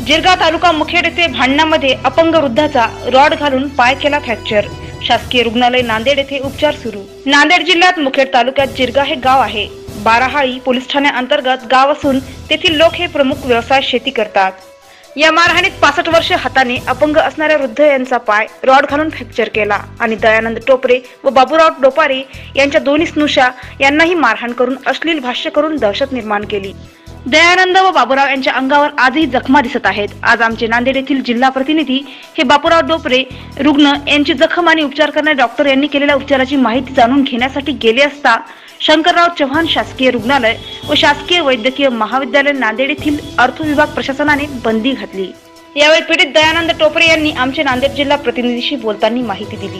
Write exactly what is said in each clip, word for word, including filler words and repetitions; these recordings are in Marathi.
जिरगा तालुका मुखेड येथे भांडणामध्ये अपंग वृद्धाचा रॉड घालून पाय केला फ्रॅक्चर. शासकीय रुग्णालय नांदेड येथे उपचार सुरू. नांदेड जिल्ह्यात मुखेड तालुक्यात जिरगा हे गाव आहे. बाराहाळी पोलीस ठाण्याअंतर्गत गाव असून तेथील लोक हे प्रमुख व्यवसाय शेती करतात. या मारहाणीत पासष्ट वर्ष हाताने अपंग असणाऱ्या वृद्ध यांचा पाय रॉड घालून फ्रॅक्चर केला आणि दयानंद टोपरे व बाबूराव डोपारे यांच्या दोन्ही स्नुषा यांनाही मारहाण करून अश्लील भाष्य करून दहशत निर्माण केली. दयानंद व बाबूराव यांच्या अंगावर आजही जखमा दिसत आहेत. आज आमचे नांदेड येथील जिल्हा प्रतिनिधी हे बापूराव डोपरे रुग्ण यांची जखम आणि उपचार करणारे डॉक्टर यांनी केलेल्या उपचाराची माहिती जाणून घेण्यासाठी गेले असता शंकरराव चव्हाण शासकीय रुग्णालय व शासकीय वैद्यकीय महाविद्यालय नांदेड येथील अर्थ विभाग प्रशासनाने बंदी घातली. यावेळी पीडित दयानंद टोपरे यांनी आमचे नांदेड जिल्हा प्रतिनिधीशी बोलताना माहिती दिली.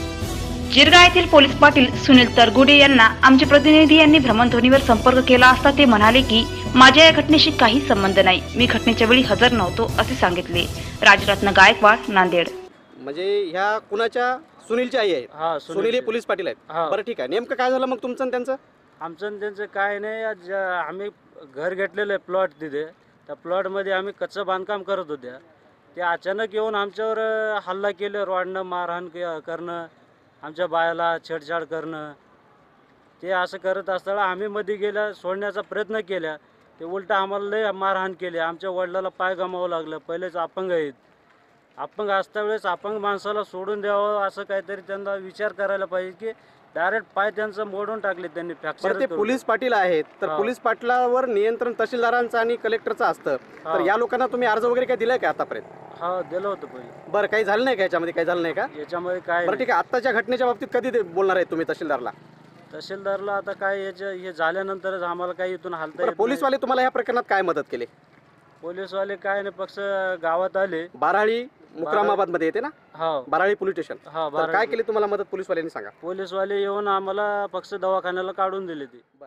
जिरगा येथील पोलीस पाटील सुनील तरगुडे यांना आमचे प्रतिनिधी यांनी भ्रमणध्वनीवर संपर्क केला असता ते म्हणाले की माझ्या या घटनेशी काही संबंध नाही, मी घटनेच्या वेळी हजर नव्हतो असे सांगितले. राजरत्न गायकवाड, नांदेड. म्हणजे ह्या कुणाच्या सुनीलची आई आहे? हा, सुनील हे पोलीस पाटील आहेत. हा. बरं ठीक आहे, नेमकं काय झालं मग तुमचं आणि त्यांचं? आमचं आणि त्यांचं काय नाही, आज आम्ही घर घेतलेलं आहे प्लॉट तिथे. त्या प्लॉटमध्ये आम्ही कच्चं बांधकाम करत होत्या. ते अचानक येऊन आमच्यावर हल्ला केलं, रॉडनं मारहाण के- करणं, आमच्या बायाला छेडछाड करणं. ते असं करत असताना आम्ही मध्ये गेल्या सोडण्याचा प्रयत्न केला. ते उलट आम्हाला लय मारहाण केली. आमच्या वडिलाला पाय गमावं लागलं. पहिलेच अपंग आहेत. अपंग असता वेळेस अपंग माणसाला सोडून द्यावं असं काहीतरी त्यांना विचार करायला पाहिजे की डायरेक्ट पाय त्यांचं मोडून टाकले त्यांनी, फ्रॅक्चर. ते पोलीस पाटील आहेत तर हा. पोलीस पाटलावर नियंत्रण तहसीलदारांचं आणि कलेक्टरचं असतं. तर हा. या लोकांना तुम्ही अर्ज वगैरे काय दिलाय का आतापर्यंत? हा, दिलं होतं पहिले. बरं, काही झालं नाही का याच्यामध्ये? काही झालं नाही का? याच्यामध्ये काय बरं ठीक आहे, आत्ताच्या घटनेच्या बाबतीत कधी ते बोलणार आहे तुम्ही तहसीलदारला? तहसीलदारला आता काय याच्या हे झाल्यानंतरच आम्हाला काही इथून हालता बरं, येत नाही. पोलीसवाले तुम्हाला या प्रकरणात काय मदत केली? पोलीसवाले काय नाही, पक्ष गावात आले. बाराळी मुक्रामाबाद मध्ये येते ना, हा बाराळी पोलीस स्टेशन. हा तर काय बारा केली तुम्हाला मदत पोलीसवाल्यांनी, सांगा. पोलीसवाले येऊन आम्हाला पक्ष दवाखान्याला काढून दिले ते.